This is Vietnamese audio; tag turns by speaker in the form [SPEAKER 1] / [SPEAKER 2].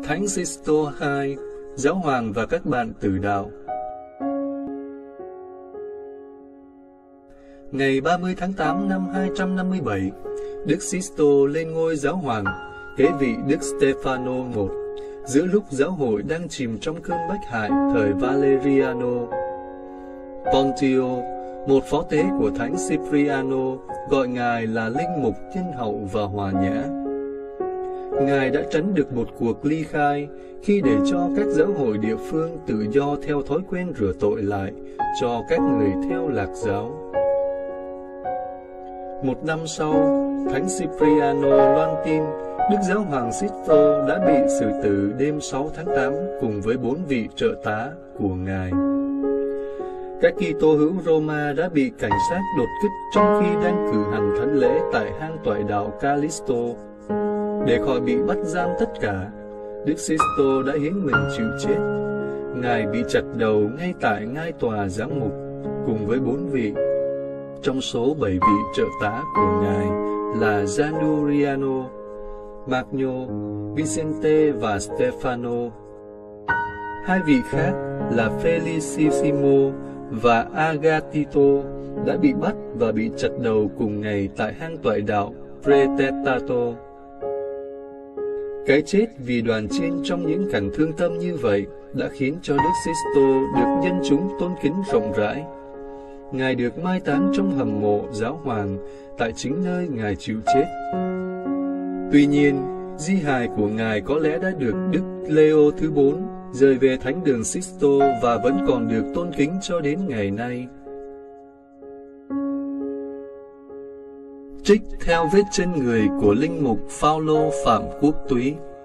[SPEAKER 1] Thánh Sisto II, Giáo hoàng và các bạn tử đạo. Ngày 30 tháng 8 năm 257, Đức Sisto lên ngôi giáo hoàng, kế vị Đức Stefano I, giữa lúc giáo hội đang chìm trong cơn bách hại thời Valeriano. Pontio, một phó tế của Thánh Cipriano, gọi Ngài là linh mục nhân hậu và hòa nhã. Ngài đã tránh được một cuộc ly khai khi để cho các giáo hội địa phương tự do theo thói quen rửa tội lại cho các người theo Lạc giáo. Một năm sau, Thánh Cipriano loan tin Đức Giáo hoàng Sisto đã bị xử tử đêm 6 tháng 8 cùng với 4 vị trợ tá của Ngài. Các Kitô hữu Roma đã bị cảnh sát đột kích trong khi đang cử hành thánh lễ tại hang toại đạo Callisto. Để khỏi bị bắt giam tất cả, Đức Sisto đã hiến mình chịu chết. Ngài bị chặt đầu ngay tại ngai tòa giám mục cùng với 4 vị. Trong số 7 vị trợ tá của Ngài là Gianuriano, Magno, Vicente và Stefano. 2 vị khác là Felicissimo và Agatito đã bị bắt và bị chặt đầu cùng ngày tại hang toại đạo Pretestato. Cái chết vì đoàn chiên trong những cảnh thương tâm như vậy đã khiến cho Đức Sisto được dân chúng tôn kính rộng rãi. Ngài được mai táng trong hầm mộ giáo hoàng tại chính nơi Ngài chịu chết. Tuy nhiên, di hài của Ngài có lẽ đã được Đức Leo thứ 4 rời về thánh đường Sisto và vẫn còn được tôn kính cho đến ngày nay. Trích theo vết chân người của linh mục Phao-lô Phạm Quốc Túy.